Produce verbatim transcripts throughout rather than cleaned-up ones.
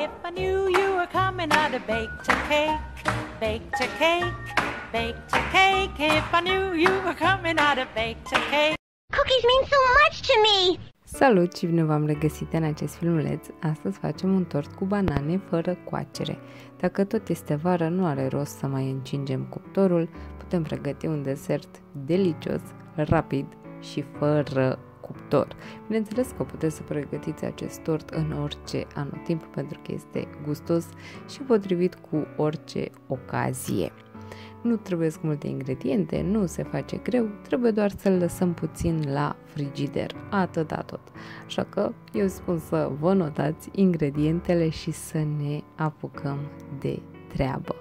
If I knew you were coming, I'd have baked a cake, baked a cake, baked a cake. If I knew you were coming, I'd have baked a cake. Cookies mean so much to me! Salut și bine v-am regăsit în acest filmuleț. Astăzi facem un tort cu banane fără coacere. Dacă tot este vară, nu are rost să mai încingem cuptorul, putem pregăti un desert delicios, rapid și fără cuptor. Bineînțeles că puteți să pregătiți acest tort în orice anotimp pentru că este gustos și potrivit cu orice ocazie. Nu trebuie multe ingrediente, nu se face greu, trebuie doar să-l lăsăm puțin la frigider, atâta tot. Așa că eu spun să vă notați ingredientele și să ne apucăm de treabă.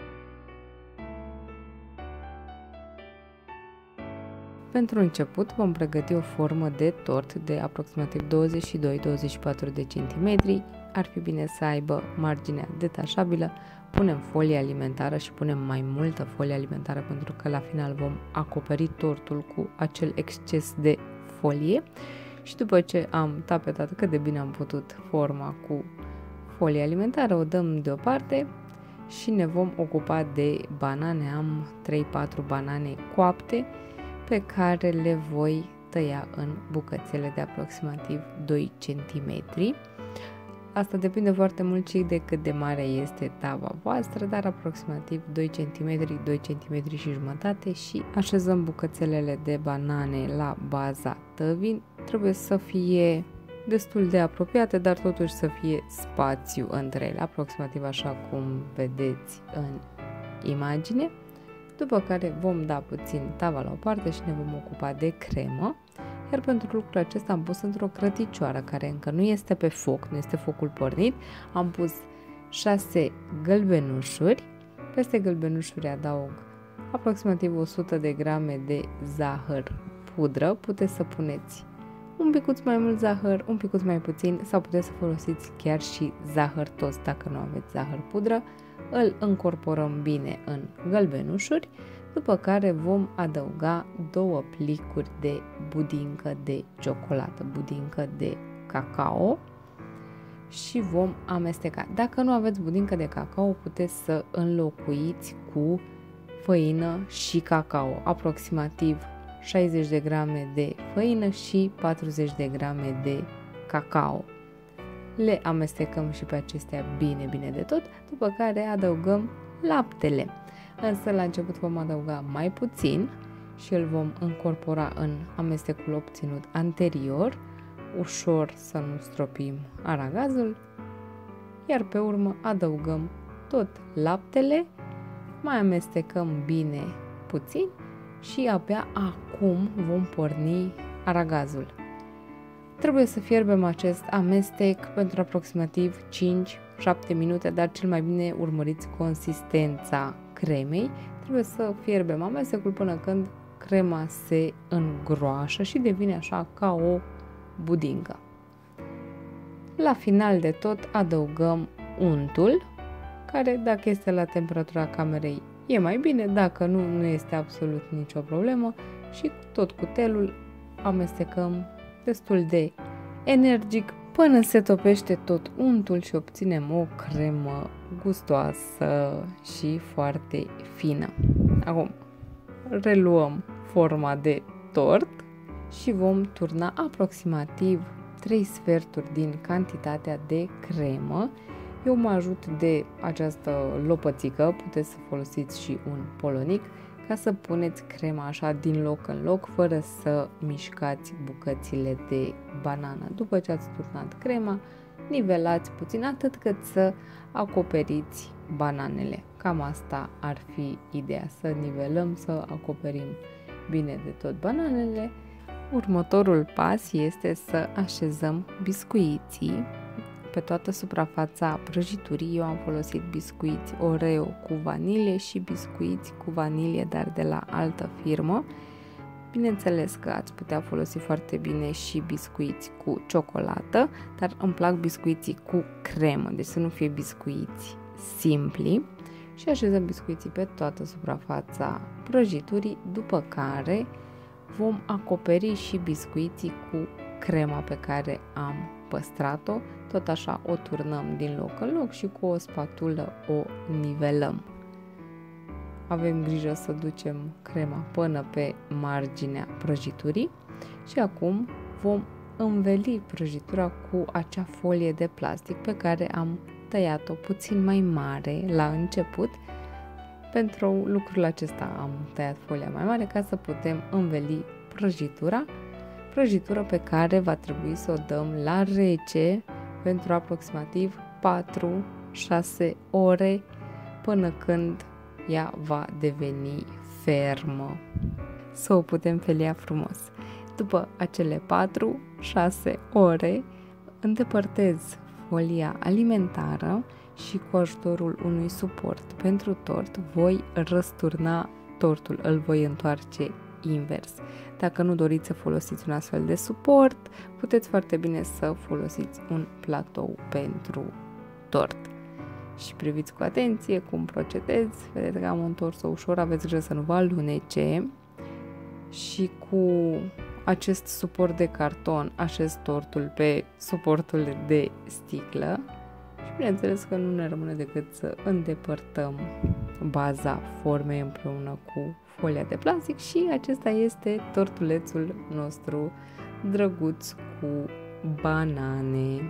Pentru început vom pregăti o formă de tort de aproximativ douăzeci și doi douăzeci și patru de centimetri. Ar fi bine să aibă marginea detașabilă. Punem folie alimentară și punem mai multă folie alimentară pentru că la final vom acoperi tortul cu acel exces de folie și după ce am tapetat cât de bine am putut forma cu folie alimentară, o dăm deoparte și ne vom ocupa de banane. Am trei patru banane coapte pe care le voi tăia în bucățele de aproximativ doi centimetri. Asta depinde foarte mult și de cât de mare este tava voastră, dar aproximativ doi centimetri, doi centimetri și jumătate și așezăm bucățelele de banane la baza tăvii. Trebuie să fie destul de apropiate, dar totuși să fie spațiu între ele, aproximativ așa cum vedeți în imagine. După care vom da puțin tava la o parte și ne vom ocupa de cremă. Iar pentru lucrul acesta am pus într-o crăticioară care încă nu este pe foc, nu este focul pornit. Am pus șase gălbenușuri. Peste gălbenușuri adaug aproximativ o sută de grame de zahăr pudră. Puteți să puneți un picuț mai mult zahăr, un picuț mai puțin sau puteți să folosiți chiar și zahăr tost dacă nu aveți zahăr pudră. Îl încorporăm bine în gălbenușuri. După care vom adăuga două plicuri de budincă de ciocolată, budincă de cacao și vom amesteca. Dacă nu aveți budincă de cacao, puteți să înlocuiți cu făină și cacao, aproximativ șaizeci de grame de făină și patruzeci de grame de cacao. Le amestecăm și pe acestea bine, bine de tot, după care adăugăm laptele. Însă la început vom adăuga mai puțin și îl vom încorpora în amestecul obținut anterior, ușor să nu stropim aragazul, iar pe urmă adăugăm tot laptele, mai amestecăm bine puțin și abia acum vom porni aragazul. Trebuie să fierbem acest amestec pentru aproximativ cinci șapte minute, dar cel mai bine urmăriți consistența cremei. Trebuie să fierbem amestecul până când crema se îngroașă și devine așa ca o budincă. La final de tot adăugăm untul, care dacă este la temperatura camerei e mai bine, dacă nu, nu este absolut nicio problemă și tot cutelul amestecăm destul de energic până se topește tot untul și obținem o cremă gustoasă și foarte fină. Acum reluăm forma de tort și vom turna aproximativ trei sferturi din cantitatea de cremă. Eu mă ajut de această lopățică, puteți să folosiți și un polonic, ca să puneți crema așa din loc în loc, fără să mișcați bucățile de banană. După ce ați turnat crema, nivelați puțin atât cât să acoperiți bananele. Cam asta ar fi ideea, să nivelăm, să acoperim bine de tot bananele. Următorul pas este să așezăm biscuiții pe toată suprafața prăjiturii. Eu am folosit biscuiți Oreo cu vanilie și biscuiți cu vanilie, dar de la altă firmă. Bineînțeles că ați putea folosi foarte bine și biscuiți cu ciocolată, dar îmi plac biscuiții cu cremă, deci să nu fie biscuiți simpli. Și așezăm biscuiții pe toată suprafața prăjiturii, după care vom acoperi și biscuiții cu crema pe care am păstrat-o, tot așa o turnăm din loc în loc și cu o spatulă o nivelăm. Avem grijă să ducem crema până pe marginea prăjiturii și acum vom înveli prăjitura cu acea folie de plastic pe care am tăiat-o puțin mai mare la început. Pentru lucrul acesta am tăiat folia mai mare ca să putem înveli prăjitura, prăjitură pe care va trebui să o dăm la rece pentru aproximativ patru șase ore până când ea va deveni fermă, să o putem felia frumos. După acele patru șase ore îndepărtez folia alimentară și cu ajutorul unui suport pentru tort voi răsturna tortul, îl voi întoarce invers. Dacă nu doriți să folosiți un astfel de suport, puteți foarte bine să folosiți un platou pentru tort. Și priviți cu atenție cum procedez, vedeți că am întors-o ușor, aveți grijă să nu vă alunece și cu acest suport de carton așez tortul pe suportul de sticlă și bineînțeles că nu ne rămâne decât să îndepărtăm baza formei împreună cu folia de plastic și acesta este tortulețul nostru drăguț cu banane.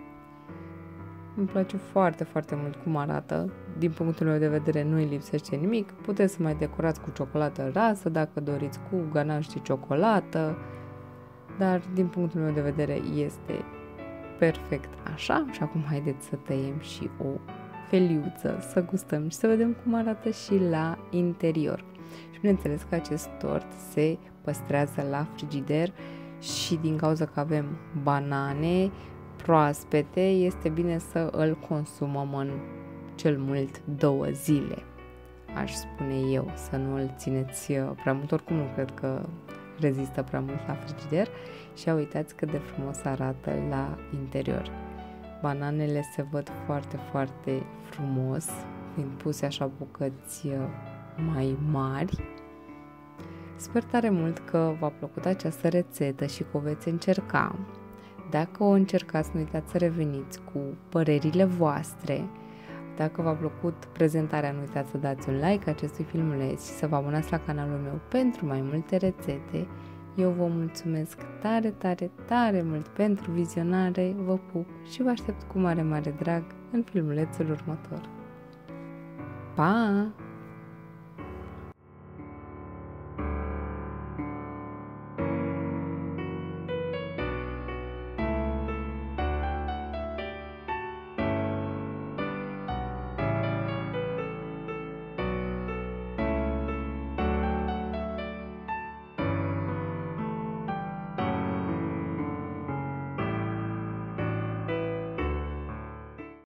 Îmi place foarte, foarte mult cum arată. Din punctul meu de vedere nu îi lipsește nimic. Puteți să mai decorați cu ciocolată rasă dacă doriți, cu ganache de ciocolată, dar din punctul meu de vedere este perfect așa. Și acum haideți să tăiem și o feliuță, să gustăm și să vedem cum arată și la interior. Și bineînțeles că acest tort se păstrează la frigider și din cauza că avem banane proaspete, este bine să îl consumăm în cel mult două zile. Aș spune eu să nu îl țineți prea mult, oricum nu cred că rezistă prea mult la frigider și uitați cât de frumos arată la interior. Bananele se văd foarte, foarte frumos, fiind puse așa bucăți mai mari. Sper tare mult că v-a plăcut această rețetă și că o veți încerca. Dacă o încercați, nu uitați să reveniți cu părerile voastre. Dacă v-a plăcut prezentarea, nu uitați să dați un like acestui filmuleț și să vă abonați la canalul meu pentru mai multe rețete. Eu vă mulțumesc tare, tare, tare mult pentru vizionare, vă pup și vă aștept cu mare, mare drag în filmulețul următor. Pa!